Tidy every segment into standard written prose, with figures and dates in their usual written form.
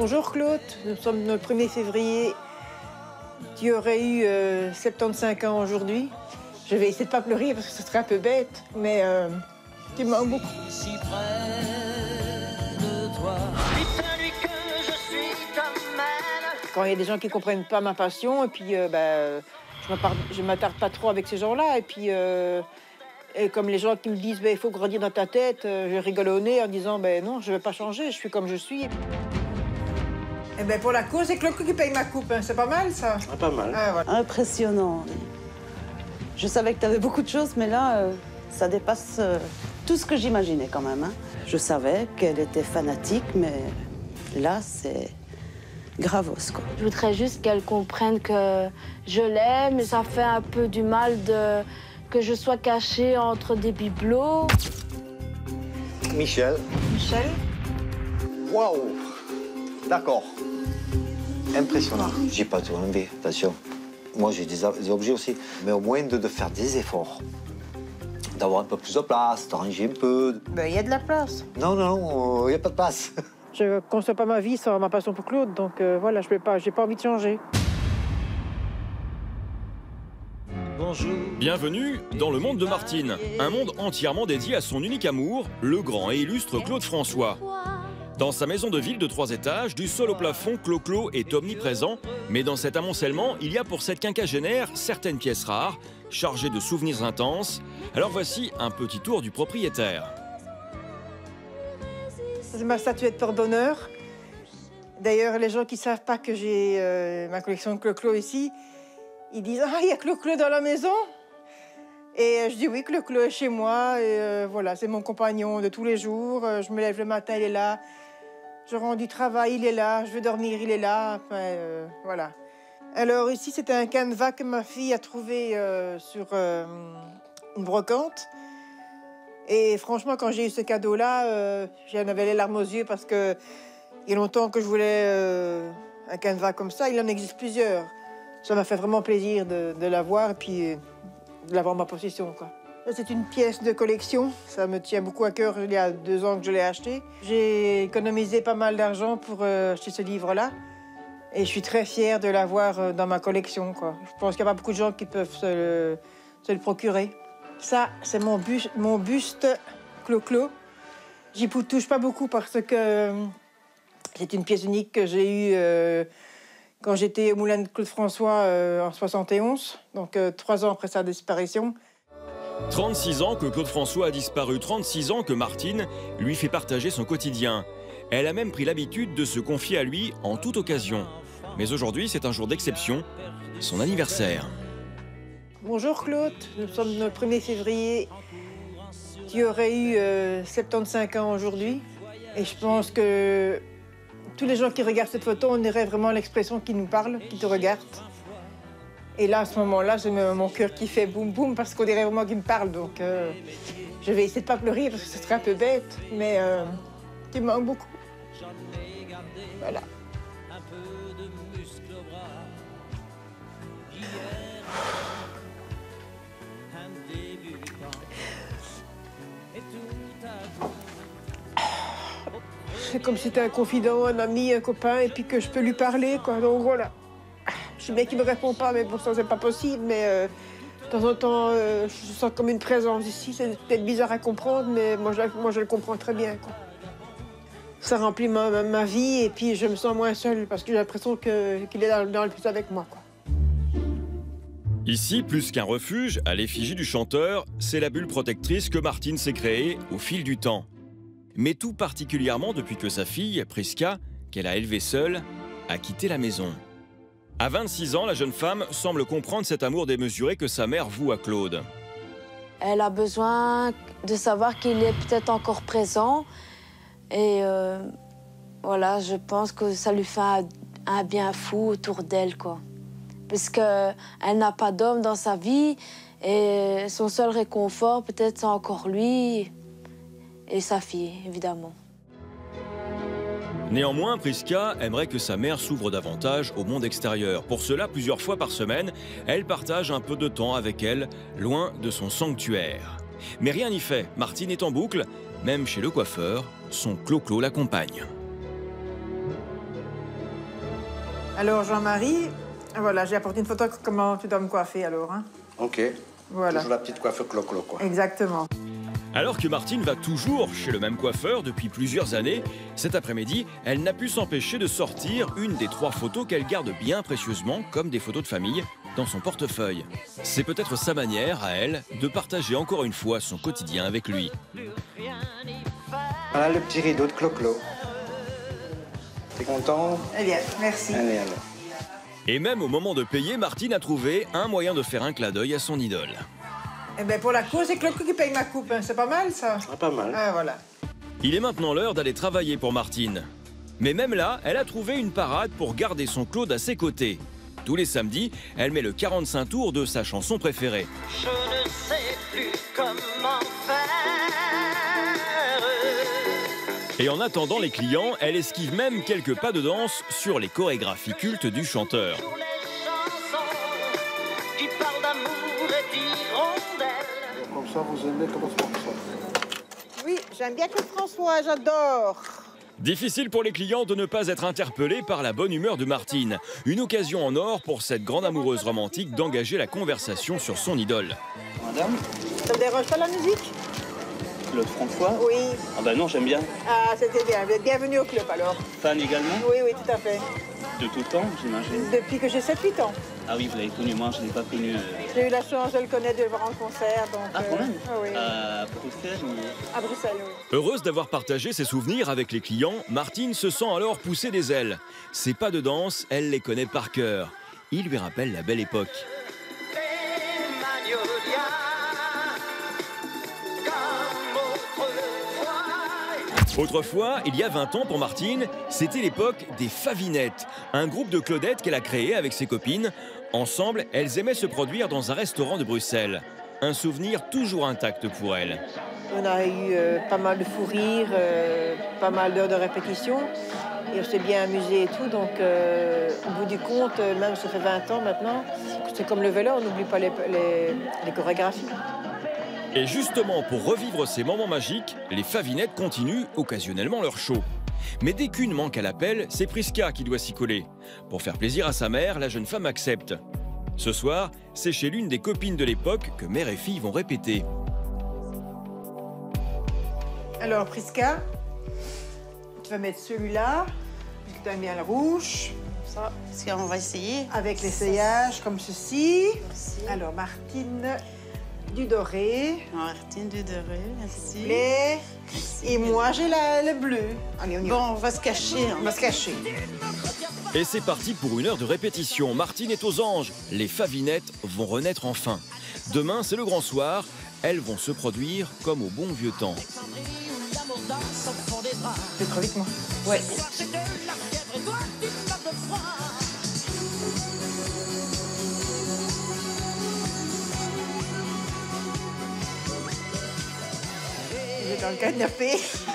Bonjour Claude, nous sommes le 1er février. Tu aurais eu 75 ans aujourd'hui. Je vais essayer de ne pas pleurer parce que ce serait un peu bête, mais tu me manques beaucoup. Si près de toi. Quand il y a des gens qui ne comprennent pas ma passion, et puis je ne m'attarde pas trop avec ces gens-là, et puis et comme les gens qui me disent il faut grandir dans ta tête, je rigole au nez en disant non, je ne vais pas changer, je suis comme je suis. Et pour la cause, c'est Claude qui paye ma coupe, hein. C'est pas mal ça? Ah, pas mal. Ah, voilà. Impressionnant. Je savais que tu avais beaucoup de choses, mais là, ça dépasse tout ce que j'imaginais quand même. Hein. Je savais qu'elle était fanatique, mais là, c'est gravos, quoi. Je voudrais juste qu'elle comprenne que je l'aime, et ça fait un peu du mal que je sois cachée entre des bibelots. Michel. Michel? Waouh! D'accord. Impressionnant. J'ai pas tout enlevé, attention. Moi, j'ai des objets aussi. Mais au moins de faire des efforts. D'avoir un peu plus de place, de ranger un peu. Il y a de la place. Non, non, il n'y a pas de place. Je ne construis pas ma vie sans ma passion pour Claude, donc voilà, j'ai pas envie de changer. Bonjour. Bienvenue dans le monde de Martine, un monde entièrement dédié à son unique amour, le grand et illustre Claude François. Dans sa maison de ville de 3 étages, du sol au plafond, Clo-Clo est omniprésent, mais dans cet amoncellement, il y a pour cette quinquagénaire certaines pièces rares, chargées de souvenirs intenses. Alors voici un petit tour du propriétaire. C'est ma statuette porte-bonheur. D'ailleurs, les gens qui ne savent pas que j'ai ma collection de Clo-Clo ici, ils disent « Ah, il y a Clo-Clo dans la maison ?» Et je dis « Oui, Clo-Clo est chez moi. » Et voilà, c'est mon compagnon de tous les jours. Je me lève le matin, il est là. Je rends du travail, il est là. Je veux dormir, il est là. Enfin, voilà. Alors ici, c'était un canevas que ma fille a trouvé sur une brocante. Et franchement, quand j'ai eu ce cadeau-là, j'en avais les larmes aux yeux parce que il y a longtemps que je voulais un canevas comme ça. Il en existe plusieurs. Ça m'a fait vraiment plaisir de l'avoir et puis de l'avoir en ma possession, quoi. C'est une pièce de collection. Ça me tient beaucoup à cœur. Il y a 2 ans que je l'ai acheté. J'ai économisé pas mal d'argent pour acheter ce livre-là. Et je suis très fière de l'avoir dans ma collection, quoi. Je pense qu'il n'y a pas beaucoup de gens qui peuvent se le procurer. Ça, c'est mon buste Clo-Clo. J'y touche pas beaucoup parce que c'est une pièce unique que j'ai eue quand j'étais au moulin de Claude François en 71, donc 3 ans après sa disparition. 36 ans que Claude François a disparu, 36 ans que Martine lui fait partager son quotidien. Elle a même pris l'habitude de se confier à lui en toute occasion. Mais aujourd'hui, c'est un jour d'exception, son anniversaire. Bonjour Claude, nous sommes le 1er février. Tu aurais eu 75 ans aujourd'hui. Et je pense que tous les gens qui regardent cette photo, on dirait vraiment l'expression qui nous parle, qui te regarde. Et là, à ce moment-là, j'ai mon cœur qui fait boum boum parce qu'on dirait vraiment qu'il me parle. Donc, je vais essayer de ne pas pleurer parce que ce serait un peu bête, mais tu me manques beaucoup. Voilà. C'est comme si c'était un confident, un ami, un copain, et puis que je peux lui parler, quoi. Donc voilà. Je sais bien qu'il ne me répond pas, mais pour ça, c'est pas possible. Mais de temps en temps, je sens comme une présence ici. C'est peut-être bizarre à comprendre, mais moi, je le comprends très bien, quoi. Ça remplit ma vie, et puis je me sens moins seule, parce que j'ai l'impression qu'il est dans le plus avec moi, quoi. Ici, plus qu'un refuge, à l'effigie du chanteur, c'est la bulle protectrice que Martine s'est créée au fil du temps. Mais tout particulièrement depuis que sa fille, Prisca, qu'elle a élevée seule, a quitté la maison. À 26 ans, la jeune femme semble comprendre cet amour démesuré que sa mère voue à Claude. Elle a besoin de savoir qu'il est peut-être encore présent. Et voilà, je pense que ça lui fait un bien fou autour d'elle, quoi. Parce qu'elle n'a pas d'homme dans sa vie et son seul réconfort, peut-être, c'est encore lui et sa fille, évidemment. Néanmoins, Prisca aimerait que sa mère s'ouvre davantage au monde extérieur. Pour cela, plusieurs fois par semaine, elle partage un peu de temps avec elle, loin de son sanctuaire. Mais rien n'y fait, Martine est en boucle, même chez le coiffeur, son Clo-Clo l'accompagne. Alors, Jean-Marie, voilà, j'ai apporté une photo de comment tu dois me coiffer, alors. Hein. Ok. Voilà. Toujours la petite coiffe clo-clo, quoi. Exactement. Alors que Martine va toujours chez le même coiffeur depuis plusieurs années, cet après-midi, elle n'a pu s'empêcher de sortir une des 3 photos qu'elle garde bien précieusement, comme des photos de famille, dans son portefeuille. C'est peut-être sa manière, à elle, de partager encore une fois son quotidien avec lui. Voilà le petit rideau de clo-clo. T'es content? Eh bien, merci. Allez, alors. Et même au moment de payer, Martine a trouvé un moyen de faire un clin d'œil à son idole. Eh bien, pour la cause, c'est Clo-Clo qui paye ma coupe. Hein. C'est pas mal, ça? Ah, pas mal. Ah, voilà. Il est maintenant l'heure d'aller travailler pour Martine. Mais même là, elle a trouvé une parade pour garder son Claude à ses côtés. Tous les samedis, elle met le 45 tours de sa chanson préférée. Je ne sais plus comment faire. Et en attendant les clients, elle esquive même quelques pas de danse sur les chorégraphies cultes du chanteur. Tous les chansons qui parlent d'amour et d'hirondelles. Comme ça, vous aimez comment ça. Oui, j'aime bien Claude François, j'adore. Difficile pour les clients de ne pas être interpellés par la bonne humeur de Martine. Une occasion en or pour cette grande amoureuse romantique d'engager la conversation sur son idole. Madame, Ça te dérange pas la musique? Claude François? Oui. Ah bah non, j'aime bien. Ah, c'était bien. Vous êtes bienvenue au club, alors. Fan également? Oui, oui, tout à fait. De tout temps, j'imagine. Depuis que j'ai 7-8 ans. Ah oui, vous l'avez connu, moi je ne l'ai pas connu. J'ai eu la chance de le connaître, de le voir en concert. Donc, Ah, quand même? ah oui. À Bruxelles ou... À Bruxelles, oui. Heureuse d'avoir partagé ses souvenirs avec les clients, Martine se sent alors pousser des ailes. Ses pas de danse, elle les connaît par cœur. Il lui rappelle la belle époque. Des magnolias, comme autrefois. Autrefois, il y a 20 ans pour Martine, c'était l'époque des Favinettes, un groupe de Claudettes qu'elle a créé avec ses copines. Ensemble, elles aimaient se produire dans un restaurant de Bruxelles. Un souvenir toujours intact pour elle. On a eu pas mal de fous rires, pas mal d'heures de répétition. Et on s'est bien amusé et tout. Donc, au bout du compte, même ça fait 20 ans maintenant, c'est comme le vélo, on n'oublie pas les chorégraphies. Et justement, pour revivre ces moments magiques, les Favinettes continuent occasionnellement leur show. Mais dès qu'une manque à l'appel, c'est Prisca qui doit s'y coller. Pour faire plaisir à sa mère, la jeune femme accepte. Ce soir, c'est chez l'une des copines de l'époque que mère et fille vont répéter. Alors, Prisca, tu vas mettre celui-là, puisque tu aimes bien le rouge, Ça, on va essayer. avec l'essayage comme ceci. Merci. Alors, Martine, du doré, Martine Dudoré, merci. blé, et moi j'ai le bleu. Allez, on y va. Bon, on va se cacher. On va se cacher. Et c'est parti pour une heure de répétition. Martine est aux anges. Les Favinettes vont renaître enfin. Demain, c'est le grand soir. Elles vont se produire comme au bon vieux temps. Je vais trop vite, moi. Ouais. Je vais dans le canapé.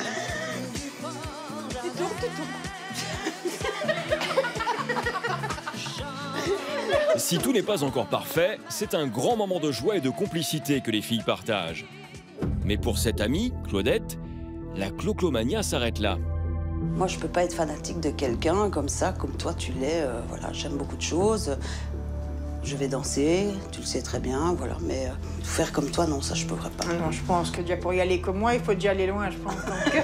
Si tout n'est pas encore parfait, c'est un grand moment de joie et de complicité que les filles partagent. Mais pour cette amie, Claudette, la cloclomania s'arrête là. Moi, je peux pas être fanatique de quelqu'un comme ça, comme toi tu l'es. Voilà, j'aime beaucoup de choses. Je vais danser, tu le sais très bien, voilà. Mais faire comme toi, non, ça je pourrais pas. Non, je pense que déjà pour y aller comme moi, il faut déjà aller loin, je pense. Donc...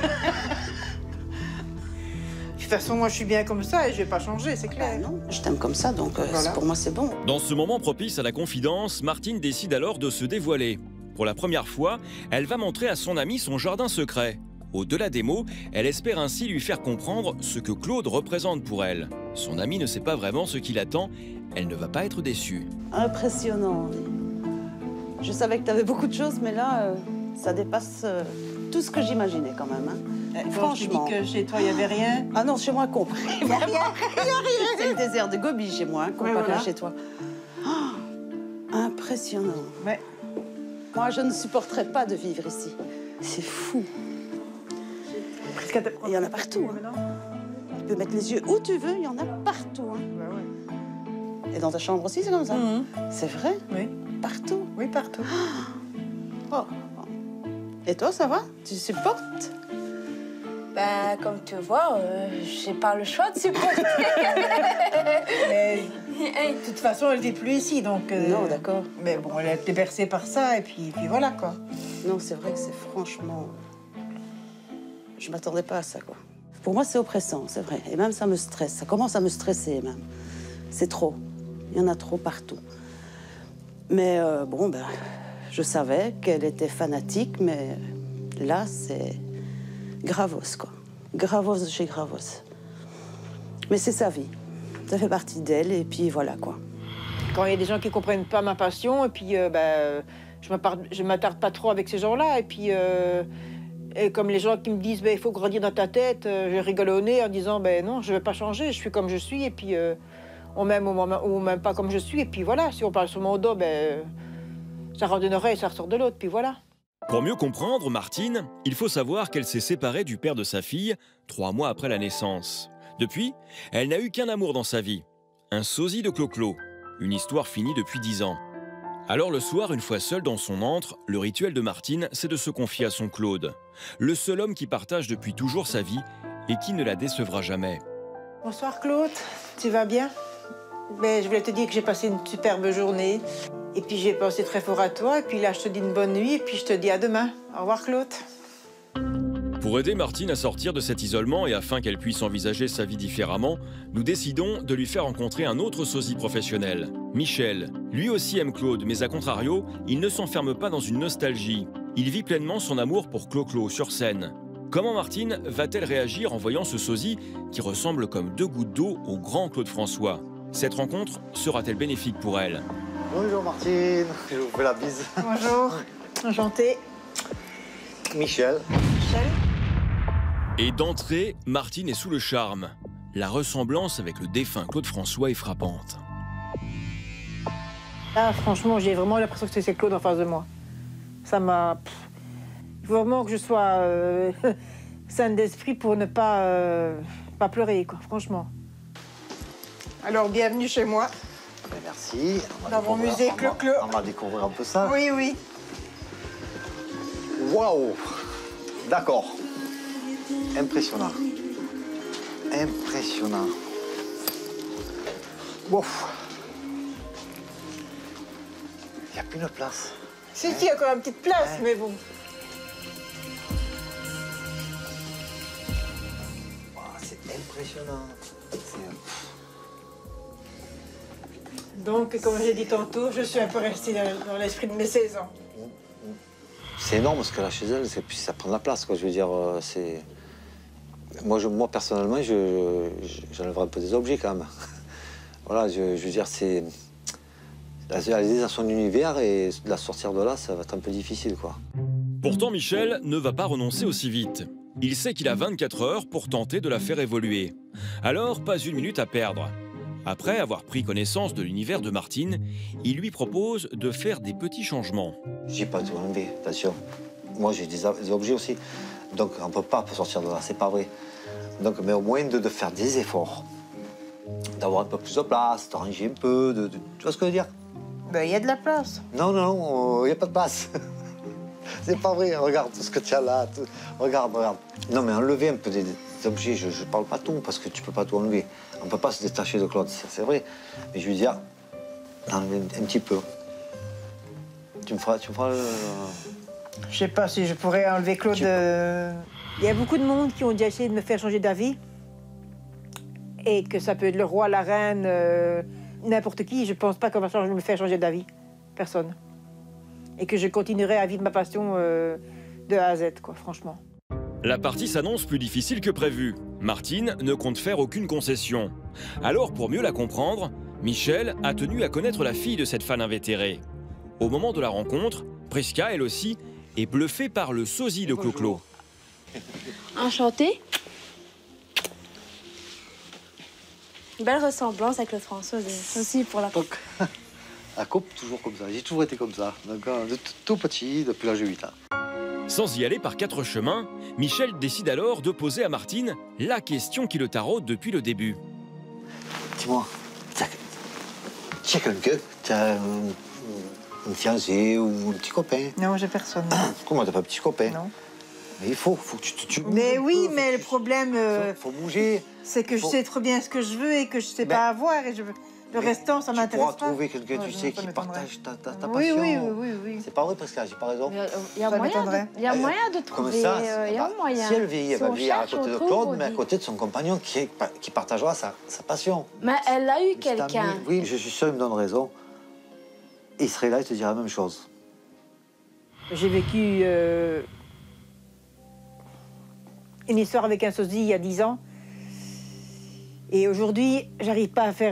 De toute façon, moi, je suis bien comme ça et je vais pas changer, c'est clair. Ah non, je t'aime comme ça, donc Voilà. pour moi c'est bon. Dans ce moment propice à la confidence, Martine décide alors de se dévoiler. Pour la première fois, elle va montrer à son amie son jardin secret. Au-delà des mots, elle espère ainsi lui faire comprendre ce que Claude représente pour elle. Son amie ne sait pas vraiment ce qui l'attend, elle ne va pas être déçue. Impressionnant. Je savais que tu avais beaucoup de choses, mais là, ça dépasse tout ce que j'imaginais quand même. Hein. Franchement. Je dis que chez toi, il n'y avait rien. Ah non, chez moi, compris. Il n'y a rien. C'est le désert de Gobi chez moi, hein, comparé Ouais, voilà. à chez toi. Oh, impressionnant. Ouais. Moi, je ne supporterais pas de vivre ici. C'est fou. Il y en a partout. Hein. Tu peux mettre les yeux où tu veux, il y en a partout. Hein. Bah ouais. Et dans ta chambre aussi, c'est comme ça. Mhm. C'est vrai? Oui. Partout. Oui, partout. Oh. Et toi, ça va? Tu supportes? Ben, comme tu vois, j'ai pas le choix de supporter. Mais de toute façon, elle vit plus ici, donc... Non, d'accord. Mais bon, elle a été bercée par ça, et puis voilà, quoi. Non, c'est vrai que c'est franchement... Je m'attendais pas à ça, quoi. Pour moi, c'est oppressant, c'est vrai. Et même, ça me stresse. Ça commence à me stresser, même. C'est trop. Il y en a trop partout. Mais bon, ben, je savais qu'elle était fanatique, mais là, c'est gravos, quoi. Gravos chez gravos. Mais c'est sa vie. Ça fait partie d'elle, et puis voilà, quoi. Quand il y a des gens qui comprennent pas ma passion, et puis je m'attarde pas trop avec ces gens-là, et puis et comme les gens qui me disent il faut grandir dans ta tête, je rigole au nez en disant non, je vais pas changer, je suis comme je suis, et puis on m'aime ou on m'aime pas comme je suis, et puis voilà, si on parle sur mon dos, ça rentre d'une oreille, ça ressort de l'autre, puis voilà. Pour mieux comprendre Martine, il faut savoir qu'elle s'est séparée du père de sa fille 3 mois après la naissance. Depuis, elle n'a eu qu'un amour dans sa vie, un sosie de Clo-Clo, une histoire finie depuis 10 ans. Alors le soir, une fois seule dans son antre, le rituel de Martine, c'est de se confier à son Claude, le seul homme qui partage depuis toujours sa vie et qui ne la décevra jamais. Bonsoir Claude, tu vas bien? Je voulais te dire que j'ai passé une superbe journée. Et puis j'ai pensé très fort à toi. Et puis là, je te dis une bonne nuit. Et puis je te dis à demain. Au revoir Claude. Pour aider Martine à sortir de cet isolement et afin qu'elle puisse envisager sa vie différemment, nous décidons de lui faire rencontrer un autre sosie professionnel, Michel. Lui aussi aime Claude, mais à contrario, il ne s'enferme pas dans une nostalgie. Il vit pleinement son amour pour Clo-Clo sur scène. Comment Martine va-t-elle réagir en voyant ce sosie qui ressemble comme 2 gouttes d'eau au grand Claude François? Cette rencontre sera-t-elle bénéfique pour elle? Bonjour Martine, je vous fais la bise. Bonjour, enchantée. Michel. Michel. Et d'entrée, Martine est sous le charme. La ressemblance avec le défunt Claude François est frappante. Là, franchement, j'ai vraiment l'impression que c'est Claude en face de moi. Ça m'a... Il faut vraiment que je sois saine d'esprit pour ne pas pleurer, quoi, franchement. Alors, bienvenue chez moi. Merci. Dans mon musée Clo-Clo. On va découvrir un peu ça. Oui, oui. Waouh! D'accord. Impressionnant. Impressionnant. Wow. Il n'y a plus de place. Si, il y a encore une petite place, mais bon. Wow, c'est impressionnant. Donc, comme j'ai dit tantôt, je suis un peu restée dans l'esprit de mes 16 ans. C'est énorme ce qu'elle a chez elle, ça prend de la place, quoi. Je veux dire, c'est... Moi, personnellement, j'enlèverais un peu des objets, quand même. Voilà, je veux dire, c'est... Elle est dans son univers et de la sortir de là, ça va être un peu difficile, quoi. Pourtant, Michel ne va pas renoncer aussi vite. Il sait qu'il a 24 heures pour tenter de la faire évoluer. Alors, pas une minute à perdre. Après avoir pris connaissance de l'univers de Martine, il lui propose de faire des petits changements. J'ai pas tout enlevé, attention. Moi, j'ai des objets aussi. Donc, on ne peut pas sortir de là, c'est pas vrai. Donc, mais au moins de faire des efforts. D'avoir un peu plus de place, de ranger un peu, tu vois ce que je veux dire? Il y a de la place. Non, il n'y a pas de place. C'est pas vrai, regarde tout ce que tu as là. Regarde. Non, mais enlever un peu des objets, je ne parle pas tout, parce que tu ne peux pas tout enlever. On ne peut pas se détacher de Claude, c'est vrai. Mais je veux dire, enlever un petit peu. Tu me feras le... Je sais pas si je pourrais enlever Claude. Il y a beaucoup de monde qui ont déjà essayé de me faire changer d'avis. Et que ça peut être le roi, la reine, n'importe qui. Je pense pas qu'on va me faire changer d'avis. Personne. Et que je continuerai à vivre ma passion de A à Z, quoi, franchement. La partie s'annonce plus difficile que prévu. Martine ne compte faire aucune concession. Alors, pour mieux la comprendre, Michel a tenu à connaître la fille de cette fan invétérée. Au moment de la rencontre, Prisca, elle aussi, est bluffée par le sosie de Clo-Clo. Enchantée. Belle ressemblance avec le François aussi pour la coupe. La coupe, toujours comme ça. J'ai toujours été comme ça. Donc, de tout petit, depuis l'âge de 8 ans. Sans y aller par 4 chemins, Michel décide alors de poser à Martine la question qui le taraude depuis le début. Dis-moi, tu as quelqu'un? Tu as un fiancé ou un petit copain? Non, j'ai personne. Comment, t'as pas un petit copain? Non. Mais il faut que tu bouges Mais un oui, peu, mais le problème, faut bouger. c'est que je sais trop bien ce que je veux et que je sais Ben, pas avoir. Et le restant, ça m'intéresse pas. Tu pourras trouver quelqu'un, Ouais, tu non, sais, ça qui m'étonnerait. partage ta Oui, passion. oui. C'est pas vrai, Prisca, j'ai pas raison. Il y a Ça moyen m'étonnerait. il y a moyen de Comme trouver. ça, Il y a moyen. si elle vieillit, elle Si va on vieillir à cherche, côté on de trouve, Claude, on mais à dit. côté de son compagnon qui partagera sa passion. Mais elle a eu Cet ami, quelqu'un. oui, je suis sûr, il me donne raison. Il serait là, il te dirait la même chose. J'ai vécu une histoire avec un sosie il y a 10 ans. Et aujourd'hui, j'arrive pas à faire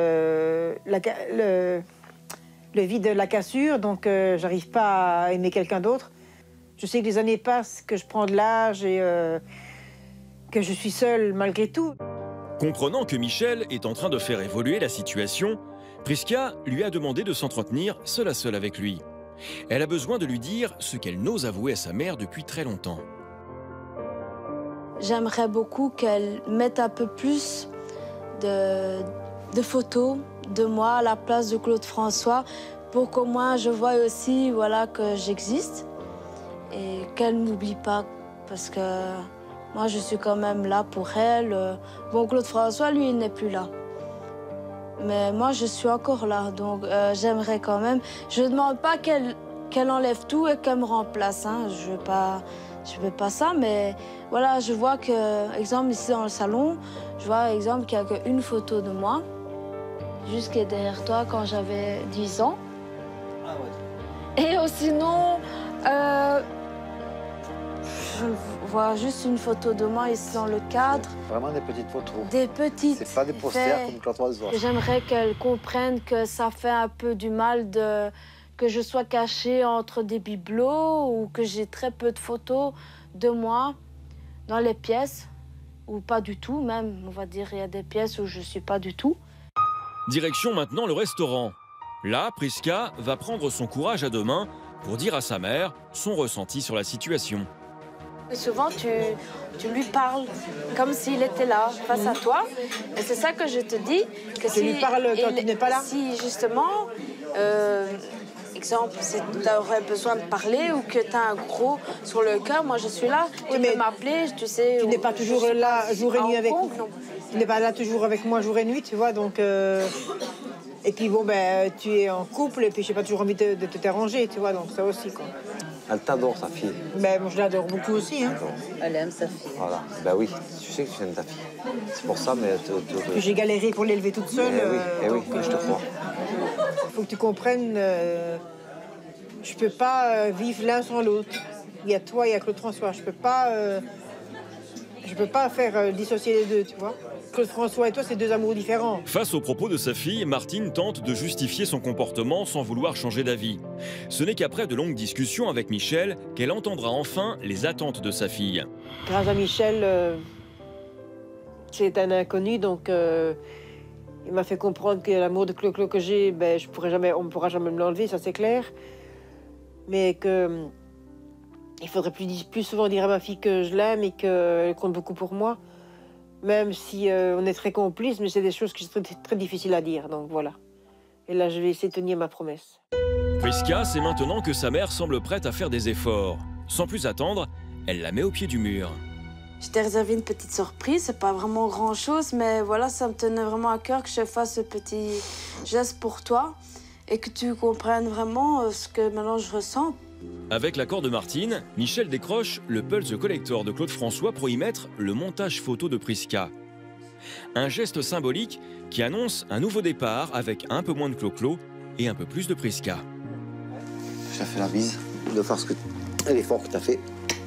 le vide de la cassure, donc j'arrive pas à aimer quelqu'un d'autre. Je sais que les années passent, que je prends de l'âge et que je suis seule malgré tout. Comprenant que Michel est en train de faire évoluer la situation, Prisca lui a demandé de s'entretenir seul à seul avec lui. Elle a besoin de lui dire ce qu'elle n'ose avouer à sa mère depuis très longtemps. J'aimerais beaucoup qu'elle mette un peu plus de photos de moi à la place de Claude François pour qu'au moins je voie aussi voilà, que j'existe et qu'elle ne m'oublie pas parce que moi je suis quand même là pour elle. Bon, Claude François, lui, il n'est plus là. Mais moi, je suis encore là, donc j'aimerais quand même... Je ne demande pas qu'elle enlève tout et qu'elle me remplace, hein. Je veux pas ça, mais voilà, je vois que, exemple, ici dans le salon, je vois, exemple, qu'il n'y a qu'une photo de moi, juste qui est derrière toi quand j'avais 10 ans. Ah ouais. Et sinon, je vois juste une photo de moi ici dans le cadre. Vraiment des petites photos. Des petites. C'est pas des posters comme Claude François. J'aimerais qu'elle comprenne que ça fait un peu du mal que je sois cachée entre des bibelots ou que j'ai très peu de photos de moi dans les pièces, ou pas du tout même, on va dire, il y a des pièces où je suis pas du tout. Direction maintenant le restaurant. Là, Prisca va prendre son courage à deux mains pour dire à sa mère son ressenti sur la situation. Souvent, tu lui parles comme s'il était là, face à toi. Et c'est ça que je te dis. Que Tu lui parles quand tu n'es pas là? Si, justement, exemple, si tu aurais besoin de parler ou que tu as un gros sur le cœur, moi je suis là. Tu peux m'appeler, tu sais. Tu n'es pas toujours là jour et nuit avec moi. Non. Tu n'es pas là toujours avec moi jour et nuit, tu vois, donc... Et puis bon, ben, tu es en couple et puis je n'ai pas toujours envie de te déranger, tu vois, donc ça aussi, quoi. Elle t'adore, ta fille. Ben, moi, je l'adore beaucoup aussi, hein. Elle aime sa fille. Voilà. Ben oui, tu sais que tu aimes ta fille. C'est pour ça, mais... Que j'ai galéré pour l'élever toute seule. oui, je te crois. Il faut que tu comprennes, je peux pas vivre l'un sans l'autre. Il y a toi, il y a Claude François. Je peux pas faire dissocier les deux, tu vois. Claude François et toi, c'est deux amours différents. Face aux propos de sa fille, Martine tente de justifier son comportement sans vouloir changer d'avis. Ce n'est qu'après de longues discussions avec Michel qu'elle entendra enfin les attentes de sa fille. Grâce à Michel, c'est un inconnu, donc il m'a fait comprendre que l'amour de Clo-Clo que j'ai, ben, on ne pourra jamais me l'enlever, ça c'est clair. Mais que il faudrait plus souvent dire à ma fille que je l'aime et qu'elle compte beaucoup pour moi. Même si on est très complices, mais c'est des choses qui sont très, très difficiles à dire, donc voilà. Et là, je vais essayer de tenir ma promesse. Prisca sait maintenant que sa mère semble prête à faire des efforts. Sans plus attendre, elle la met au pied du mur. Je t'ai réservé une petite surprise, c'est pas vraiment grand-chose, mais voilà, ça me tenait vraiment à cœur que je fasse ce petit geste pour toi et que tu comprennes vraiment ce que maintenant je ressens. Avec l'accord de Martine, Michel décroche le Pulse Collector de Claude François pour y mettre le montage photo de Prisca. Un geste symbolique qui annonce un nouveau départ avec un peu moins de Clo-Clo et un peu plus de Prisca. Je t'ai fait la bise de faire l'effort que tu as fait.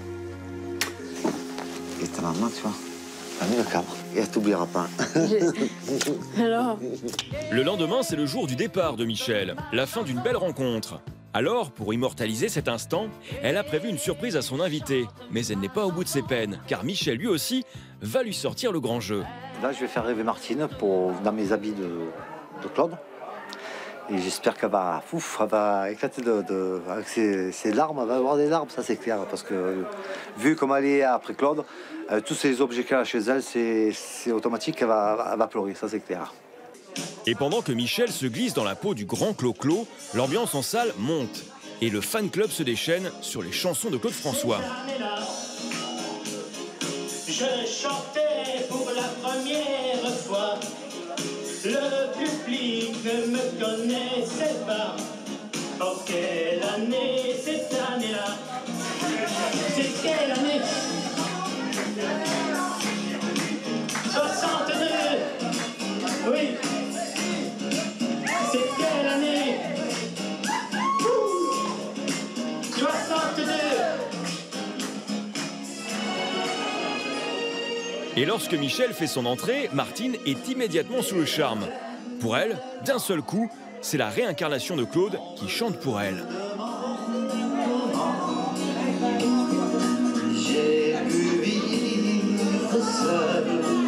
Et ta maman, tu vois, elle a mis le cadre et elle t'oubliera pas. Alors, Le lendemain, c'est le jour du départ de Michel, la fin d'une belle rencontre. Alors, pour immortaliser cet instant, elle a prévu une surprise à son invité. Mais elle n'est pas au bout de ses peines, car Michel, lui aussi, va lui sortir le grand jeu. Là, je vais faire rêver Martine dans mes habits de Claude. Et j'espère qu'elle va éclater avec ses larmes, elle va avoir des larmes, ça c'est clair. Parce que vu comme elle est après Claude, tous ces objets qu'elle a chez elle, c'est automatique qu'elle va pleurer, ça c'est clair. Et pendant que Michel se glisse dans la peau du grand Clo-Clo, l'ambiance en salle monte. Et le fan club se déchaîne sur les chansons de Claude François. Je chantais pour la première fois. Le public ne me connaissait pas. Oh, quelle année, cette année-là. C'est quelle année? 62. Oui. C'est quelle année? 62. Et lorsque Michel fait son entrée, Martine est immédiatement sous le charme. Pour elle, d'un seul coup, c'est la réincarnation de Claude qui chante pour elle. J'ai pu vivre seul.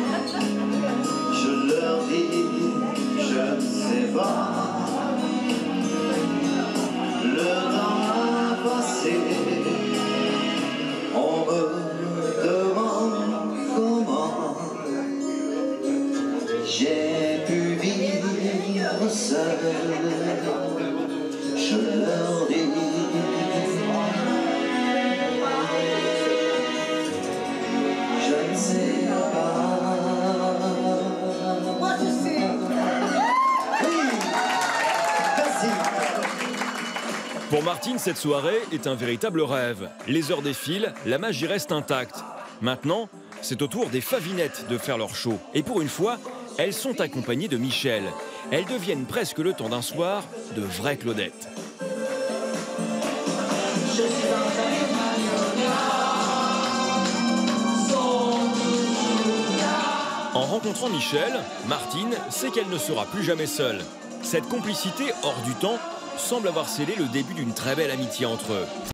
Je leur dis, je ne sais pas. Le temps a passé. On me demande comment. J'ai pu vivre seul. Je leur dis. Je ne sais pas. Moi je sais. Oui. Merci. Pour Martine, cette soirée est un véritable rêve. Les heures défilent, la magie reste intacte. Maintenant, c'est au tour des Favinettes de faire leur show. Et pour une fois, elles sont accompagnées de Michel. Elles deviennent presque le temps d'un soir de vraies Claudettes. En rencontrant Michel, Martine sait qu'elle ne sera plus jamais seule. Cette complicité hors du temps semble avoir scellé le début d'une très belle amitié entre eux.